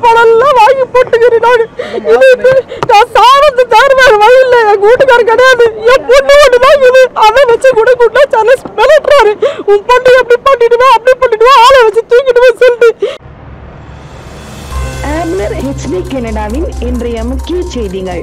பணம்லாம் வாங்கி போட்டுக்கிறேன். நான் சாவத்து தவிர வேற வழி இல்லை. என் வீட்டுக்காரர் கிடையாது, என் பொண்ணு ஒன்று தான் இது. அதை வச்சு கூட கூட்டா சார்லஸ் மிரட்டுறாரு. உன் பொண்ணு எப்படி பண்ணிடுவா அப்படி பண்ணிடுவா, ஆளை வச்சு தூக்கிடுவேன் சொல்லிட்டு. ஆம்னர் HD கனடாவின் இன்றைய முக்கிய செய்திகள்.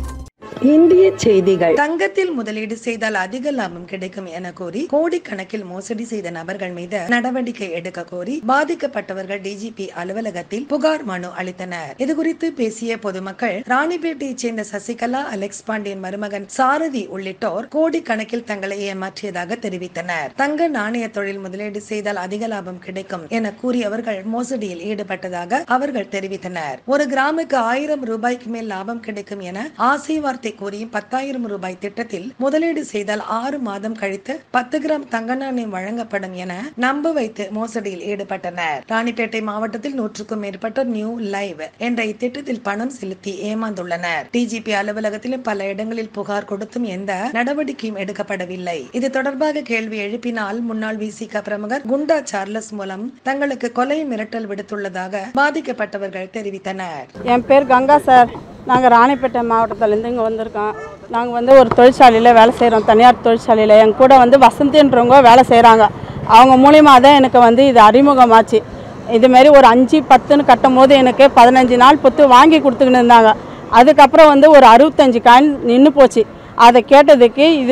இந்திய செய்திகள். தங்கத்தில் முதலீடு செய்தால் அதிக லாபம் கிடைக்கும் என கூறி கோடிக்கணக்கில் மோசடி செய்த நபர்கள் மீது நடவடிக்கை எடுக்க கோரி பாதிக்கப்பட்டவர்கள் DGP அலுவலகத்தில் புகார் மனு அளித்தனர். இதுகுறித்து பேசிய பொதுமக்கள் ராணிப்பேட்டையைச் சேர்ந்த சசிகலா, அலெக்ஸ் பாண்டியன் மருமகன் சாரதி உள்ளிட்டோர் கோடிக்கணக்கில் தங்களை ஏமாற்றியதாக தெரிவித்தனர். தங்க நாணய தொழில் முதலீடு செய்தால் அதிக லாபம் கிடைக்கும் என கூறியவர்கள் மோசடியில் ஈடுபட்டதாக அவர்கள் தெரிவித்தனர். ஒரு கிராமுக்கு 1000 ரூபாய்க்கு மேல் லாபம் கிடைக்கும் என ஆசை வார்த்தை கூறியும் 10,000 ரூபாய் திட்டத்தில் முதலீடு செய்தால் 6 மாதம் கழித்து 10 கிராம் தங்க நாணயம் வழங்கப்படும் என நம்ப வைத்து மோசடியில் ஈடுபட்டனர். ராணிப்பேட்டை மாவட்டத்தில் 100க்கும் மேற்பட்ட நியூ லைவ் என்ற இத்திட்டத்தில் பணம் செலுத்தி ஏமாந்துள்ளனர். DGP அலுவலகத்திலும் பல இடங்களில் புகார் கொடுத்தும் எந்த நடவடிக்கையும் எடுக்கப்படவில்லை. இது தொடர்பாக கேள்வி எழுப்பினால் முன்னாள் VCK பிரமுகர் குண்டா சார்லஸ் மூலம் தங்களுக்கு கொலை மிரட்டல் விடுத்துள்ளதாக பாதிக்கப்பட்டவர்கள் தெரிவித்தனர். என் பேர் கங்கா சார். நாங்கள் ராணிப்பேட்டை மாவட்டத்திலேருந்து இங்கே வந்திருக்கோம். நாங்கள் ஒரு தொழிற்சாலையில் வேலை செய்கிறோம், தனியார் தொழிற்சாலையில். எங்கள் கூட வசந்தின்றவங்க வேலை செய்கிறாங்க. அவங்க மூலியமாக தான் எனக்கு இது அறிமுகமாச்சு. இதுமாரி ஒரு 5, 10ன்னு கட்டும் போது எனக்கு 15 நாள் பொத்து வாங்கி கொடுத்துக்கின்னு இருந்தாங்க. அதுக்கப்புறம் ஒரு 65 காயின் நின்று போச்சு. அதை கேட்டதுக்கு இது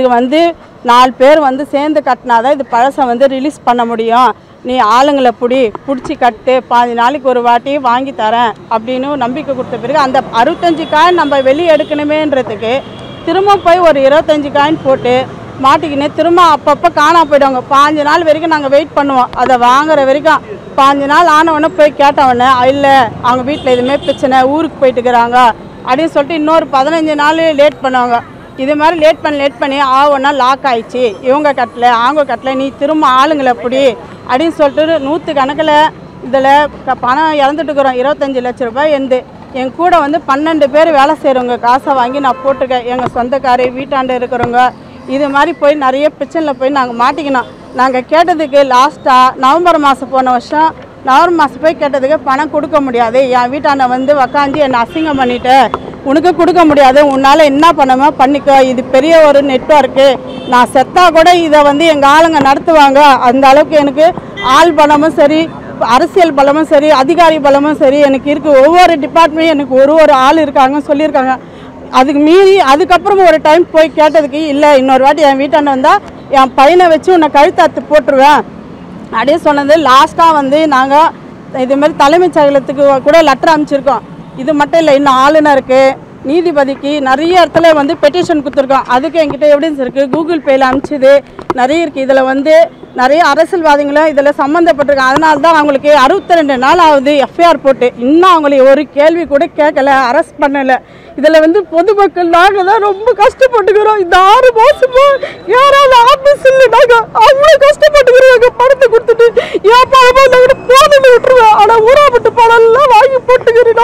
4 பேர் சேர்ந்து கட்டினாதான் இது பழசை ரிலீஸ் பண்ண முடியும், நீ ஆளுங்களை பிடிச்சி கட்டு, 15 நாளைக்கு ஒரு வாட்டி வாங்கி தரேன் அப்படின்னு நம்பிக்கை கொடுத்த பிறகு அந்த 65 காயின் நம்ம வெளியே எடுக்கணுமேன்றதுக்கு திரும்ப போய் ஒரு 25 காயின் போட்டு மாட்டிக்கின்னு திரும்ப அப்பப்போ காணா போயிடுவாங்க. 15 நாள் வரைக்கும் நாங்கள் வெயிட் பண்ணுவோம். அதை வாங்குற வரைக்கும் 15 நாள் ஆனவொடனே போய் கேட்டவொடனே இல்லை அவங்க வீட்டில் எதுவுமே பிரச்சனை, ஊருக்கு போயிட்டு இருக்கிறாங்க அப்படின்னு சொல்லிட்டு இன்னொரு 15 நாள் லேட் பண்ணுவாங்க. இது மாதிரி லேட் பண்ணி ஆகும்னா லாக் ஆயிடுச்சு, இவங்க கட்டலை அவங்க கட்டலை, நீ திரும்ப ஆளுங்களை அப்படின்னு சொல்லிட்டு 100 கணக்கில் இதில் பணம் இறந்துட்டு இருக்கிறோம். 25 லட்ச ரூபாய் என் கூட 12 பேர் வேலை செய்கிறவங்க காசை வாங்கி நான் போட்டிருக்கேன். எங்கள் சொந்தக்காரு வீட்டாண்டு இருக்கிறவங்க இது மாதிரி போய் நிறைய பிரச்சனையில் போய் நாங்கள் மாட்டிக்கணும். நாங்கள் கேட்டதுக்கு லாஸ்ட்டாக நவம்பர் மாதம் போன வருஷம் நவம்பர் மாதம் போய் கேட்டதுக்கு பணம் கொடுக்க முடியாது, என் வீட்டாண்ட உக்காந்து என்னை அசிங்கம் பண்ணிவிட்டு உனக்கு கொடுக்க முடியாது, உன்னால் என்ன பண்ணமோ பண்ணிக்கோ, இது பெரிய ஒரு நெட்வொர்க்கு, நான் செத்தா கூட இதை எங்கள் ஆளுங்க நடத்துவாங்க, அந்த அளவுக்கு எனக்கு ஆள் பலமும் சரி, அரசியல் பலமும் சரி, அதிகாரி பலமும் சரி எனக்கு இருக்குது. ஒவ்வொரு டிபார்ட்மெண்ட்டும் எனக்கு ஒரு ஆள் இருக்காங்கன்னு சொல்லியிருக்காங்க. அதுக்கு மீறி அதுக்கப்புறம் ஒரு டைம் போய் கேட்டதுக்கு இல்லை இன்னொரு வாட்டி என் வீட்டாண்ட வந்தால் என் பையனை வச்சு உன்னை கழுத்தாத்து போட்டுருவேன் அப்படியே சொன்னது. லாஸ்ட்டாக நாங்கள் இதுமாரி தலைமைச் செயலகத்துக்கு கூட லெட்டர் அனுப்பிச்சிருக்கோம். இது மட்டும் இல்லை, இன்னும் ஆளுநருக்கு, நீதிபதிக்கு நிறைய இடத்துல பெட்டிஷன் கொடுத்துருக்கோம். அதுக்கு என்கிட்ட எவிடன்ஸ் இருக்குது, கூகுள் பேயில் அனுப்பிச்சிது நிறைய இருக்குது. இதில் நிறைய அரசியல்வாதிகளும் இதில் சம்மந்தப்பட்டிருக்காங்க. அதனால தான் அவங்களுக்கு 62 நாள் ஆகுது FIR போட்டு, இன்னும் அவங்களை ஒரு கேள்வி கூட கேட்கல, அரெஸ்ட் பண்ணலை. இதில் பொதுமக்கள் நாங்கள் தான் ரொம்ப கஷ்டப்பட்டுக்கிறோம். இந்த 6 மாதமா யாராவது ஆஃபீஸ் இல்லை, நாங்கள் அவ்வளோ கஷ்டப்பட்டுக்கிறோம். எங்கள் பணத்தை கொடுத்துட்டு ஏன் பணமாக நாங்கள் போனது விட்டுருவேன். ஆனால் ஊராப்பட்டு பணம்லாம் வாங்கி போட்டுக்கிறேன்.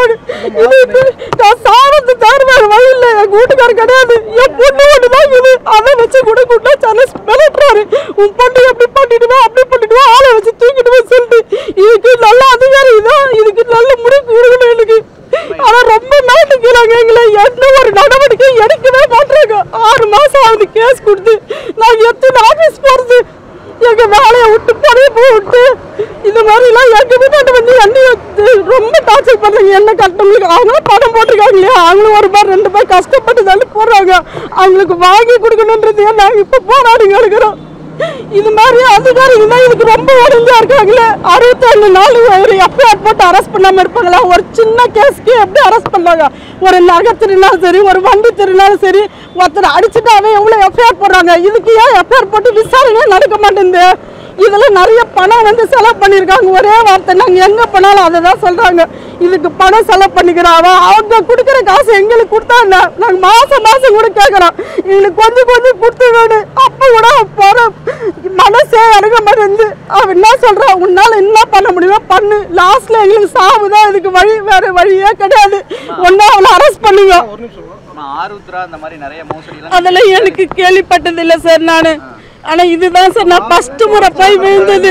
நான் சாவத்து தவிர வேறு வழி இல்லை. எங்கள் வீட்டுக்காரர் கிடையாது, என் பொண்ணு ஒன்று தான் இது. அதை வச்சு கூட கூட்டா சார்லஸ் மிரட்டுறாரு. உன் பொண்ணு எப்படி பண்ணிடுவா அப்படி பண்ணிடுவா, ஆளை வச்சு தூக்கிடுவேன் சொல்லிட்டு. இதுக்கு நல்ல அதிகாரி தான், இதுக்கு நல்ல முடிவு கொடுக்கணும் எனக்கு. ஆனால் ரொம்ப மாட்டிக்கிறாங்க எங்களை, எந்த ஒரு நடவடிக்கை எடுக்கவே மாட்டாங்க. 6 மாதம் ஆகுது கேஸ் கொடுத்து. நாங்கள் எத்தனை ஆஃபீஸ் போகிறது, எங்கள் வேலையை விட்டு பழைய விட்டு இந்த மாதிரிலாம் எங்கள் வீட்டாண்டு என்னை ரொம்ப டார்ச்சர் பண்ணுறாங்க. என்ன கட்டவங்களுக்கு அவங்களும் பணம் போட்டிருக்காங்க இல்லையா, அவங்களும் ஒரு ரூபாய் 2 ரூபாய் கஷ்டப்பட்டு தள்ளி போடுறாங்க. அவங்களுக்கு வாங்கி கொடுக்கணுன்றது நாங்கள் இப்போ போராடிங்க இருக்கிறோம். இது மாதிரி அதிகாரிகள் தான் இதுக்கு ரொம்ப உடஞ்சா இருக்காங்களே. 67 நாள் ஒரு FIR போட்டு அரெஸ்ட் பண்ணாமல் இருப்பாங்களா? ஒரு சின்ன கேஸ்க்கு எப்படி அரெஸ்ட் பண்ணாங்க? ஒரு நகை திருநாளும் சரி, ஒரு வண்டி திருநாளும் சரி, ஒருத்தர் அடிச்சுட்டாவே எவ்வளோ FIR போடுறாங்க. இதுக்கு ஏன் FIR போட்டு விசாரணையே நடக்க மாட்டேங்குது? இதில் நிறைய பணம் செலவு பண்ணியிருக்காங்க. ஒரே வார்த்தை, நாங்கள் எங்கே போனாலும் அதை தான் சொல்கிறாங்க, இதுக்கு பணம் செலவு பண்ணிக்கிறாங்க. அவங்க கொடுக்குற காசு எங்களுக்கு கொடுத்தா இல்லை, நாங்கள் மாதம் கூட கேட்குறோம், எங்களுக்கு கொஞ்சம் கொடுத்து வேணும். அப்போ கூட போகிற மனசே அணுக மாட்டேங்குது. அவன் என்ன சொல்கிறான், உன்னால் என்ன பண்ண முடியுமோ பண்ணு, லாஸ்ட்டில் எங்களுக்கு சாவு தான் இதுக்கு வழி, வேறு வழியே கிடையாது. ஒன்றா அவளை அரெஸ்ட் பண்ணுங்க. அதெல்லாம் எனக்கு கேள்விப்பட்டதில்லை சார். நான் ஆனால் இதுதான் சார் நான் ஃபஸ்ட்டு முறை போய் விழுந்தது.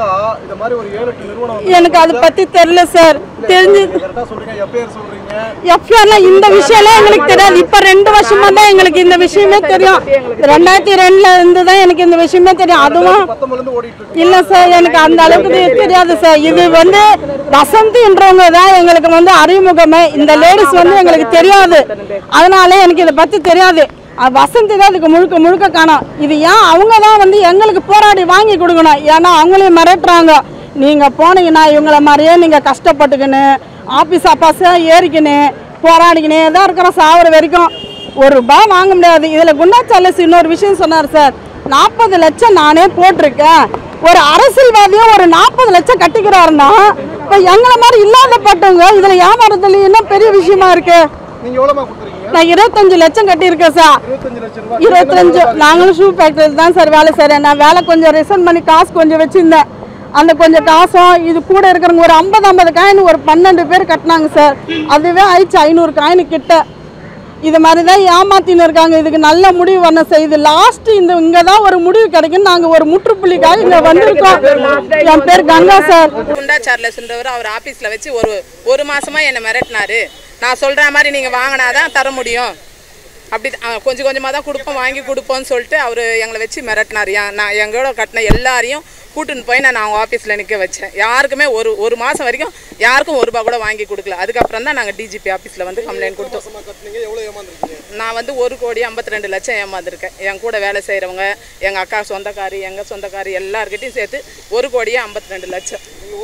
எனக்கு அதை பற்றி தெரியல சார். தெரிஞ்சு எஃப்ஐஆர்லாம் இந்த விஷயம்லாம் எங்களுக்கு தெரியாது. இப்போ 2 வருஷமா தான் எங்களுக்கு இந்த விஷயமே தெரியும். 2002 இருந்து தான் எனக்கு இந்த விஷயமே தெரியும். அதுவும் இல்லை சார், எனக்கு அந்த அளவுக்கு தெரியாது சார். இது வந்து வசந்தின்றவங்க தான் எங்களுக்கு வந்து அறிமுகமே. இந்த லேடிஸ் வந்து எங்களுக்கு தெரியாது, அதனால எனக்கு இதை பற்றி தெரியாது. வசந்தி தான் இதுக்கு முழுக்க முழுக்க காணும். இது ஏன் அவங்க தான் வந்து எங்களுக்கு போராடி வாங்கி கொடுக்கணும். ஏன்னா அவங்களையும் மிரட்டுறாங்க. நீங்கள் போனீங்கன்னா இவங்கள மாதிரியே நீங்கள் கஷ்டப்பட்டுக்கின்னு ஆஃபீஸாக ஏறிக்கின்னு போராடிக்கினே தான் இருக்கிறோம் சாவர வரைக்கும். ₹1 வாங்க முடியாது. இதில் குண்டா சார்லஸ் இன்னொரு விஷயம் சொன்னார் சார். 40 லட்சம் நானே போட்டிருக்கேன். ஒரு அரசியல்வாதியும் ஒரு 40 லட்சம் கட்டிக்கிறாருன்னா இப்போ எங்களை மாதிரி இல்லாதப்பட்டவங்க இதில் ஏமாறதுல என்ன பெரிய விஷயமா இருக்கு. நான் 25 லட்சம் கட்டியிருக்கேன் சார். 25. நாங்களும் ஷூ ஃபேக்டரி தான் சார் வேலை செய்கிறேன். நான் வேலை கொஞ்சம் ரிசைன் பண்ணி காசு கொஞ்சம் வச்சுருந்தேன். அந்த கொஞ்சம் காசும் இது கூட இருக்கிறவங்க ஒரு 50 காயின் ஒரு 12 பேர் கட்டினாங்க சார். அதுவே ஆயிடுச்சு 500 காயின் கிட்ட. இது மாதிரி தான் ஏமாத்தின்னு இருக்காங்க. இதுக்கு நல்ல முடிவு பண்ண செய்யுது. லாஸ்ட் இங்கே தான் ஒரு முடிவு கிடைக்கும். நாங்கள் ஒரு முற்றுப்புள்ளிக்காக இங்கே வந்திருக்கோம். என் பேர் கங்கா சார். குண்டா சார்லஸ்ன்றவர் அவர் ஆஃபீஸில் வச்சு ஒரு மாதமாக என்னை மிரட்டினாரு. நான் சொல்கிற மாதிரி நீங்கள் வாங்கினாதான் தர முடியும், அப்படி கொஞ்சம் கொஞ்சமாக தான் கொடுப்போம், வாங்கி கொடுப்போம்னு சொல்லிட்டு அவர் எங்களை வச்சு மிரட்டினார். நான் எங்களோட கட்டின எல்லாரையும் கூட்டுன்னு போய் நான் அவங்க ஆஃபீஸில் நிற்க வச்சேன். யாருக்குமே ஒரு மாதம் வரைக்கும் யாருக்கும் ₹1 கூட வாங்கி கொடுக்கல. அதுக்கப்புறம் தான் நாங்கள் டிஜிபி ஆஃபீஸில் வந்து கம்ப்ளைண்ட் கொடுத்தோம். நான் வந்து 1,52,00,000 ஏமாந்துருக்கேன். என் கூட வேலை செய்கிறவங்க, எங்கள் அக்கா சொந்தக்காரி, எங்கள் சொந்தக்காரி எல்லாருக்கிட்டையும் சேர்த்து 1,52,00,000.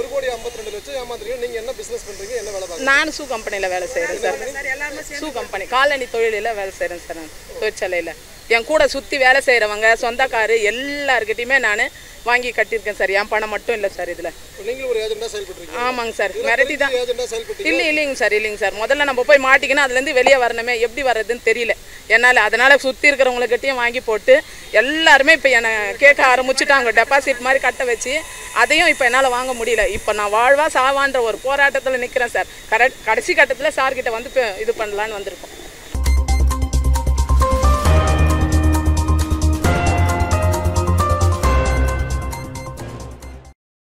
நான் ஷூ கம்பெனியில் வேலை செய்கிறேன் சார். ஷூ கம்பெனி காலனி தொழிலில் வேலை செய்கிறேன் சார். நான் தொழிற்சாலையில் என் கூட சுற்றி வேலை செய்கிறவங்க சொந்தக்காரு எல்லாருக்கிட்டையுமே நான் வாங்கி கட்டியிருக்கேன் சார். என் பணம் மட்டும் இல்லை சார். இதில் ஆமாங்க சார், மிரட்டி தான். இல்லைங்க சார். முதல்ல நம்ம போய் மாட்டிக்கினா அதுலேருந்து வெளியே வரணுமே, எப்படி வர்றதுன்னு தெரியல என்னால். அதனால் சுற்றி இருக்கிறவங்கக்கிட்டையும் வாங்கி போட்டு எல்லாருமே இப்போ என்னை கேட்க ஆரம்பிச்சுட்டாங்க. டெபாசிட் மாதிரி கட்ட வச்சு அதையும் இப்போ என்னால் வாங்க முடியல. இப்போ நான் வாழ்வா சாவான்ற ஒரு போராட்டத்தில் நிற்கிறேன் சார். கடைசி கட்டத்தில் சார்கிட்ட வந்து இது பண்ணலான்னு வந்திருக்கோம்.